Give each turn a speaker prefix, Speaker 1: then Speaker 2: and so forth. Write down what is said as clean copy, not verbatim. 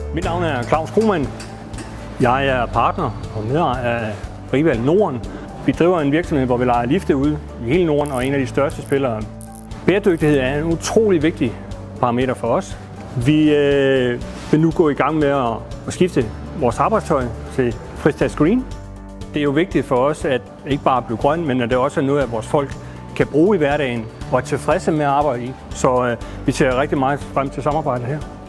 Speaker 1: Mit navn er Claus Krohmann. Jeg er partner og medejer af Rival Norden. Vi driver en virksomhed, hvor vi lejer lifte ud i hele Norden og er en af de største spillere. Bæredygtighed er en utrolig vigtig parameter for os. Vi vil nu gå i gang med at skifte vores arbejdstøj til Fristas Green. Det er jo vigtigt for os, at ikke bare blive grøn, men at det også er noget, at vores folk kan bruge i hverdagen og er tilfredse med at arbejde i. Så vi ser rigtig meget frem til samarbejdet her.